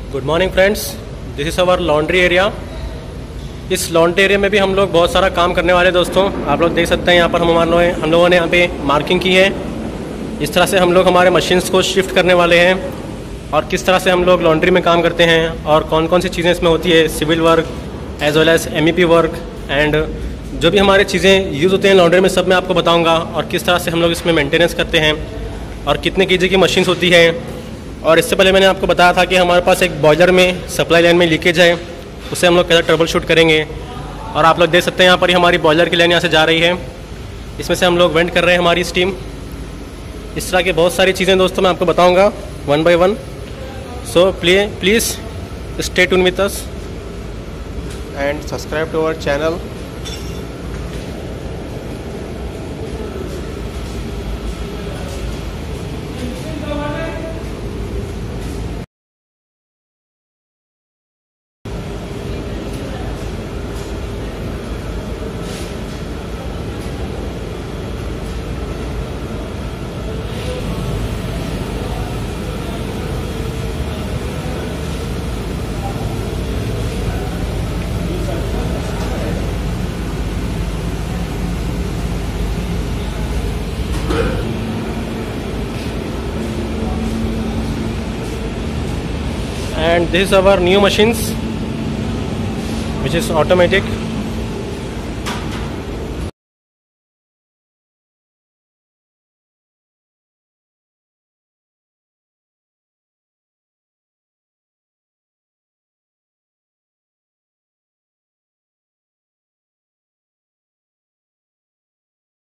Good morning friends, this is our laundry area. इस laundry area में भी हम लोग बहुत सारा काम करने वाले दोस्तों। आप लोग देख सकते हैं यहाँ पर हम लोगों ने यहाँ पे मार्किंग की है। इस तरह से हम लोग हमारे मशीन्स को शिफ्ट करने वाले हैं और किस तरह से हम लोग लॉन्ड्री में काम करते हैं और कौन कौन सी चीज़ें इसमें होती है, civil work as well as MEP work and जो भी हमारे चीज़ें यूज़ होते हैं लॉन्ड्री में, सब मैं आपको बताऊँगा। और किस तरह से हम लोग इसमें मेंटेनेंस करते हैं और कितने केजी की मशीन्स होती है। और इससे पहले मैंने आपको बताया था कि हमारे पास एक बॉयलर में सप्लाई लाइन में लीकेज है, उसे हम लोग कैसे ट्रबल शूट करेंगे। और आप लोग देख सकते हैं यहाँ पर हमारी बॉयलर की लाइन यहाँ से जा रही है, इसमें से हम लोग वेंट कर रहे हैं हमारी स्टीम। इस तरह की बहुत सारी चीज़ें दोस्तों मैं आपको बताऊँगा one by one. So please stay tune with us and subscribe to our channel. And this is our new machines which is automatic.